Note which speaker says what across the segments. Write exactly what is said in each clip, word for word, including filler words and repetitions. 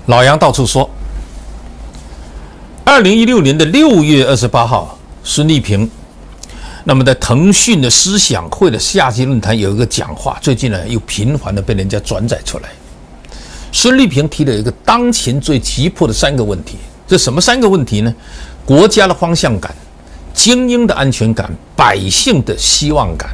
Speaker 1: 老杨到处说。二零一六年的六月二十八号，孙立平，那么在腾讯的思想会的夏季论坛有一个讲话，最近呢又频繁的被人家转载出来。孙立平提了一个当前最急迫的三个问题，这什么三个问题呢？国家的方向感、精英的安全感、百姓的希望感。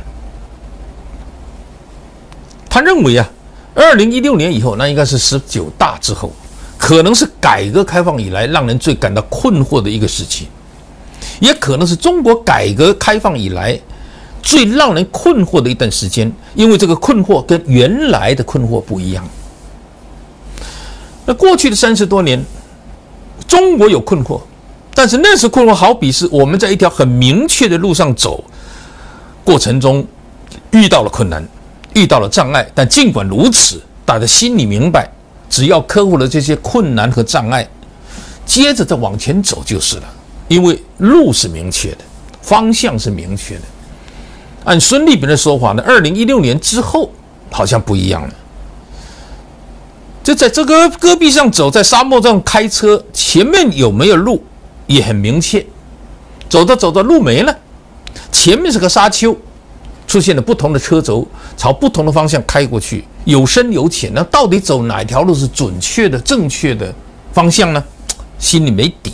Speaker 1: 他认为啊，二零一六年以后，那应该是十九大之后，可能是改革开放以来让人最感到困惑的一个时期，也可能是中国改革开放以来最让人困惑的一段时间，因为这个困惑跟原来的困惑不一样。那过去的三十多年，中国有困惑，但是那时困惑好比是我们在一条很明确的路上走，过程中遇到了困难，遇到了障碍，但尽管如此，大家心里明白，只要克服了这些困难和障碍，接着再往前走就是了。因为路是明确的，方向是明确的。按孙立平的说法呢，二零一六年之后好像不一样了。就在这个戈壁上走，在沙漠上开车，前面有没有路也很明确。走着走着路没了，前面是个沙丘，出现了不同的车轴，朝不同的方向开过去，有深有浅。那到底走哪条路是准确的、正确的方向呢？心里没底。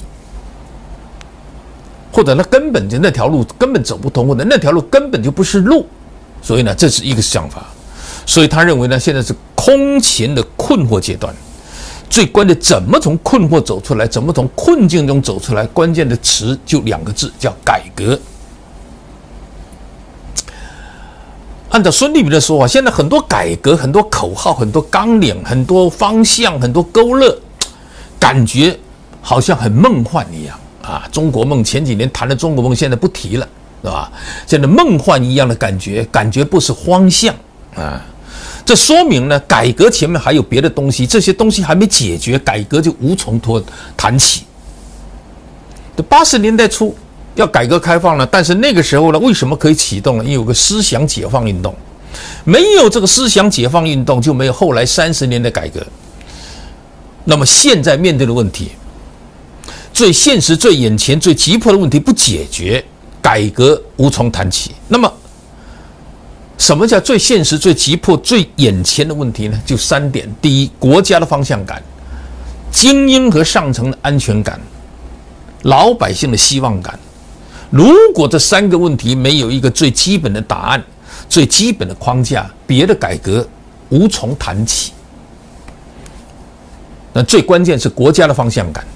Speaker 1: 或者那根本就那条路根本走不通，或者那条路根本就不是路。所以呢，这是一个想法。所以他认为呢，现在是空前的困惑阶段，最关键怎么从困惑走出来，怎么从困境中走出来，关键的词就两个字，叫改革。按照孙立平的说法，现在很多改革、很多口号、很多纲领、很多方向、很多勾勒，感觉好像很梦幻一样啊！中国梦前几年谈的中国梦，现在不提了，是吧？现在梦幻一样的感觉，感觉不是荒象啊！这说明呢，改革前面还有别的东西，这些东西还没解决，改革就无从托谈起。八十年代初要改革开放了，但是那个时候呢，为什么可以启动呢？因为有个思想解放运动，没有这个思想解放运动，就没有后来三十年的改革。那么现在面对的问题，最现实、最眼前、最急迫的问题不解决，改革无从谈起。那么什么叫最现实、最急迫、最眼前的问题呢？就三点：第一，国家的方向感；精英和上层的安全感；老百姓的希望感。如果这三个问题没有一个最基本的答案、最基本的框架，别的改革无从谈起。那最关键是国家的方向感。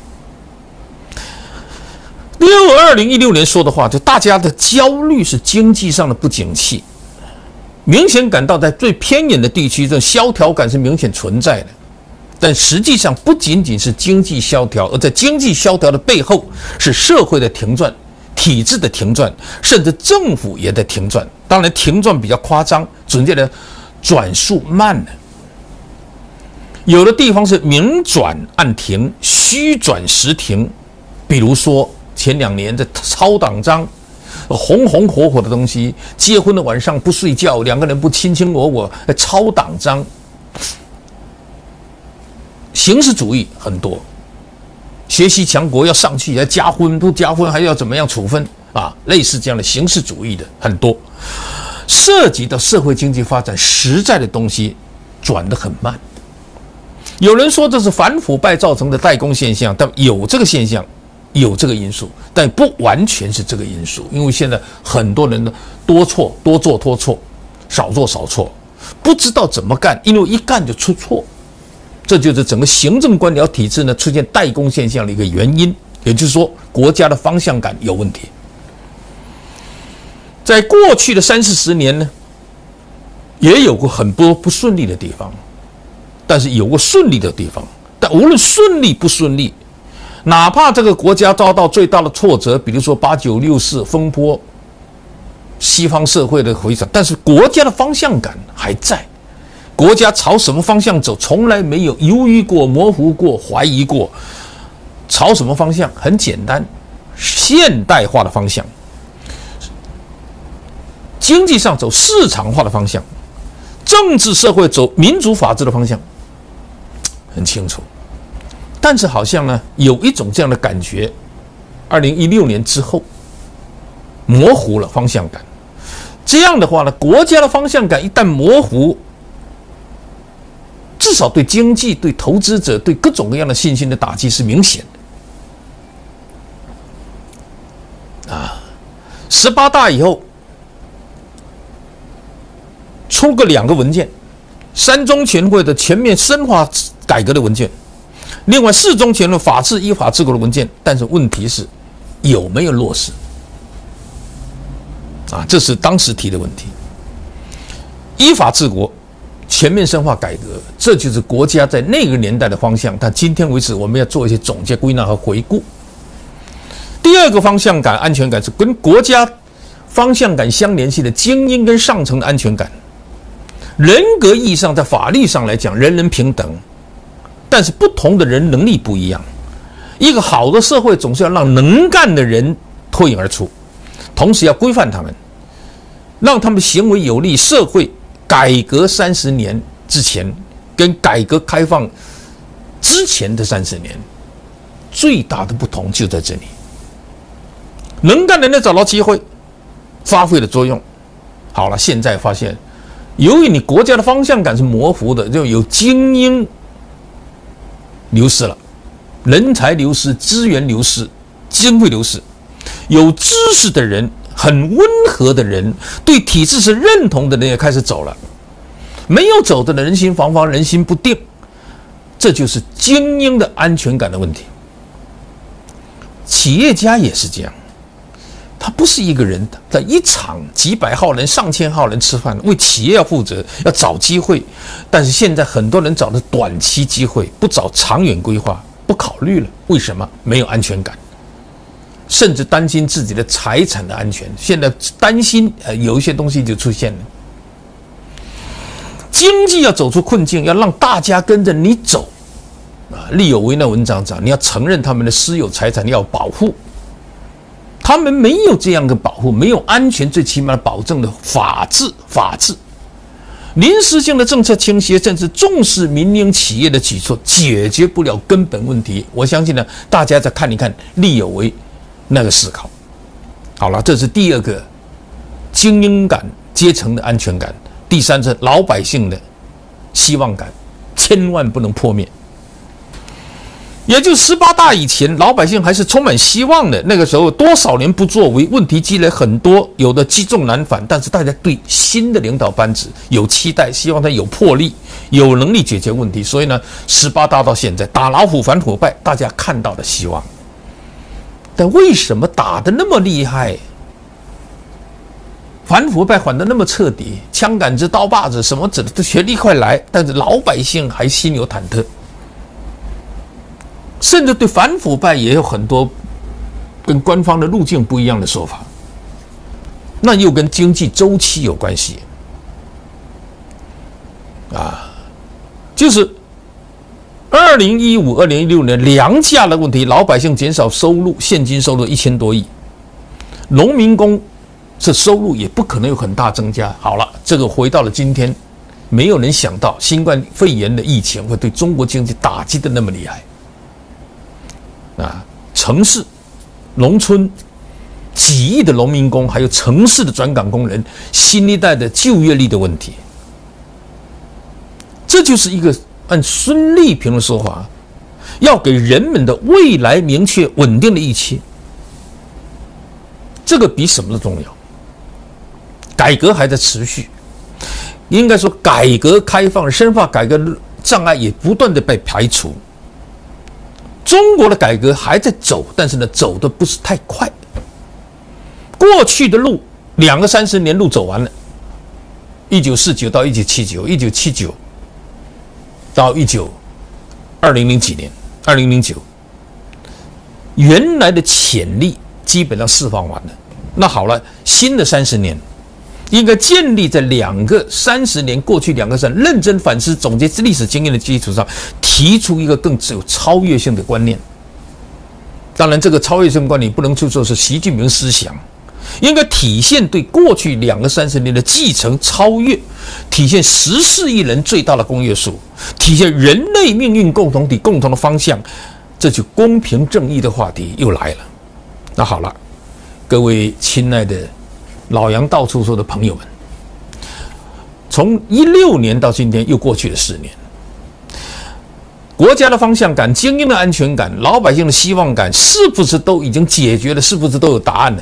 Speaker 1: 六二零一六年说的话，就大家的焦虑是经济上的不景气。明显感到在最偏远的地区，这种萧条感是明显存在的，但实际上不仅仅是经济萧条，而在经济萧条的背后是社会的停转、体制的停转，甚至政府也在停转。当然，停转比较夸张，准确的转速慢了。有的地方是明转暗停，虚转实停。比如说前两年的超党章。红红火火的东西，结婚的晚上不睡觉，两个人不卿卿我我，超党章，形式主义很多，学习强国要上去要加分，不加分还要怎么样处分啊？类似这样的形式主义的很多，涉及到社会经济发展实在的东西转得很慢。有人说这是反腐败造成的代工现象，但有这个现象。有这个因素，但不完全是这个因素，因为现在很多人呢多错多做多错，少做少错，不知道怎么干，因为一干就出错，这就是整个行政官僚体制呢出现代工现象的一个原因。也就是说，国家的方向感有问题。在过去的三四十年呢，也有过很多不顺利的地方，但是有过顺利的地方。但无论顺利不顺利，哪怕这个国家遭到最大的挫折，比如说八九六四风波，西方社会的回转，但是国家的方向感还在，国家朝什么方向走，从来没有犹豫过、模糊过、怀疑过。朝什么方向？很简单，现代化的方向，经济上走市场化的方向，政治社会走民主法治的方向，很清楚。 但是好像呢，有一种这样的感觉，二零一六年之后模糊了方向感。这样的话呢，国家的方向感一旦模糊，至少对经济、对投资者、对各种各样的信心的打击是明显的。啊，十八大以后出个两个文件，三中全会的全面深化改革的文件，另外四中全会法治依法治国的文件，但是问题是有没有落实？啊，这是当时提的问题。依法治国，全面深化改革，这就是国家在那个年代的方向。但今天为止，我们要做一些总结、归纳和回顾。第二个方向感、安全感是跟国家方向感相联系的精英跟上层的安全感。人格意义上，在法律上来讲，人人平等，但是不同的人能力不一样。一个好的社会总是要让能干的人脱颖而出，同时要规范他们，让他们行为有利社会。改革三十年之前跟改革开放之前的三十年最大的不同就在这里。能干的人找到机会，发挥了作用。好了，现在发现，由于你国家的方向感是模糊的，就有精英流失了，人才流失，资源流失，经费流失。有知识的人，很温和的人，对体制是认同的人也开始走了，没有走的人人心惶惶，人心不定，这就是精英的安全感的问题。企业家也是这样，他不是一个人，在一场几百号人、上千号人吃饭，为企业要负责，要找机会，但是现在很多人找的短期机会，不找长远规划，不考虑了，为什么？没有安全感。甚至担心自己的财产的安全，现在担心呃有一些东西就出现了。经济要走出困境，要让大家跟着你走啊！厉有为那文章讲，你要承认他们的私有财产，你要保护。他们没有这样的保护，没有安全最起码的保证的法治，法治。临时性的政策倾斜，甚至重视民营企业的举措，解决不了根本问题。我相信呢，大家再看一看厉有为那个思考。好了，这是第二个精英感、阶层的安全感。第三是老百姓的希望感，千万不能破灭。也就十八大以前，老百姓还是充满希望的。那个时候多少年不作为，问题积累很多，有的积重难返。但是大家对新的领导班子有期待，希望他有魄力、有能力解决问题。所以呢，十八大到现在打老虎反腐败，大家看到了希望。但为什么打得那么厉害，反腐败反得那么彻底，枪杆子、刀把子什么子的全力快来，但是老百姓还心有忐忑，甚至对反腐败也有很多跟官方的路径不一样的说法，那又跟经济周期有关系啊，就是二零一五、二零一六年粮价的问题，老百姓减少收入，现金收入一千多亿，农民工这收入也不可能有很大增加。好了，这个回到了今天，没有人想到新冠肺炎的疫情会对中国经济打击的那么厉害啊！城市、农村几亿的农民工，还有城市的转岗工人，新一代的就业率的问题，这就是一个按孙立平的说法，要给人们的未来明确稳定的预期。这个比什么都重要。改革还在持续，应该说改革开放、深化改革障碍也不断的被排除。中国的改革还在走，但是呢，走的不是太快。过去的路两个三十年路走完了，一九四九到一九七九，一九七九到一九二零零几年，二零零九，原来的潜力基本上释放完了。那好了，新的三十年应该建立在两个三十年过去两个三认真反思总结历史经验的基础上，提出一个更有超越性的观念。当然，这个超越性观念不能就说是习近平思想， 应该体现对过去两个三十年的继承超越，体现十四亿人最大的公约数，体现人类命运共同体共同的方向。这就公平正义的话题又来了。那好了，各位亲爱的老杨到处说的朋友们，从一六年到今天又过去了四年，国家的方向感、精英的安全感、老百姓的希望感，是不是都已经解决了？是不是都有答案了？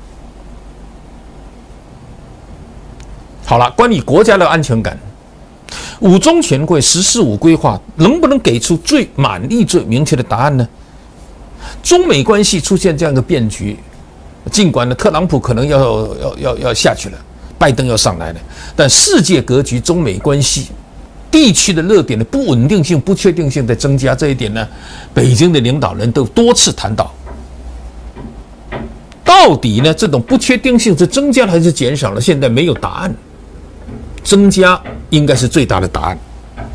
Speaker 1: 好了，关于国家的安全感，五中全会、十四五规划能不能给出最满意、最明确的答案呢？中美关系出现这样的变局，尽管呢，特朗普可能要要要要下去了，拜登要上来了，但世界格局、中美关系、地区的热点的不稳定性、不确定性在增加，这一点呢，北京的领导人都多次谈到。到底呢，这种不确定性是增加了还是减少了？现在没有答案。增加应该是最大的答案。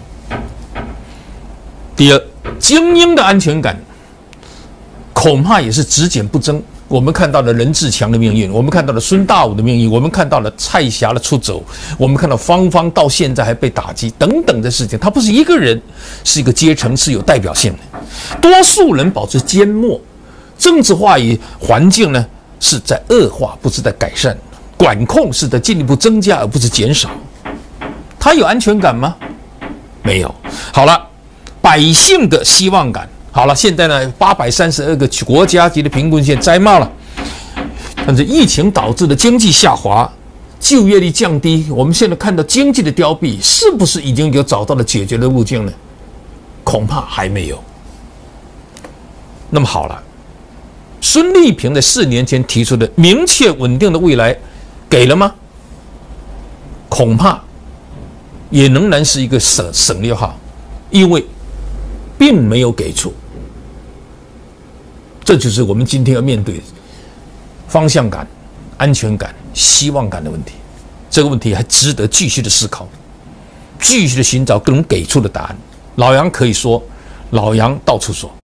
Speaker 1: 第二，精英的安全感恐怕也是只减不增。我们看到了任志强的命运，我们看到了孙大武的命运，我们看到了蔡霞的出走，我们看到芳芳到现在还被打击等等的事情。他不是一个人，是一个阶层，是有代表性的。多数人保持缄默，政治话语环境呢是在恶化，不是在改善。管控是在进一步增加，而不是减少。他有安全感吗？没有。好了，百姓的希望感。好了，现在呢，八百三十二个国家级的贫困县摘帽了。但是疫情导致的经济下滑，就业率降低，我们现在看到经济的凋敝，是不是已经有找到了解决的路径呢？恐怕还没有。那么好了，孙立平在四年前提出的明确稳定的未来，给了吗？恐怕也仍然是一个省省略号，因为并没有给出。这就是我们今天要面对方向感、安全感、希望感的问题。这个问题还值得继续的思考，继续的寻找更能给出的答案。老杨可以说，老杨到处说。